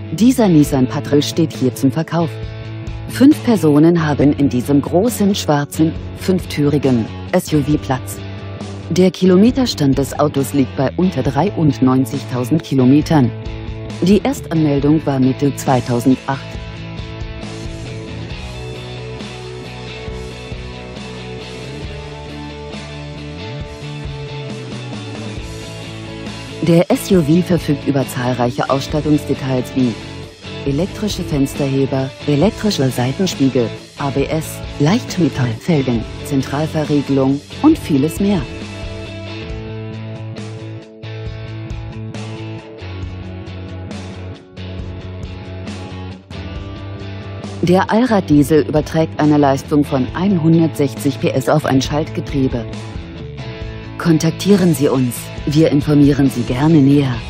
Dieser Nissan Patrol steht hier zum Verkauf. 5 Personen haben in diesem großen, schwarzen, 5-türigen SUV Platz. Der Kilometerstand des Autos liegt bei unter 93.000 Kilometern. Die Erstanmeldung war Mitte 2008. Der SUV verfügt über zahlreiche Ausstattungsdetails wie elektrische Fensterheber, elektrische Seitenspiegel, ABS, Leichtmetallfelgen, Zentralverriegelung und vieles mehr. Der Allraddiesel überträgt eine Leistung von 160 PS auf ein Schaltgetriebe. Kontaktieren Sie uns, wir informieren Sie gerne näher.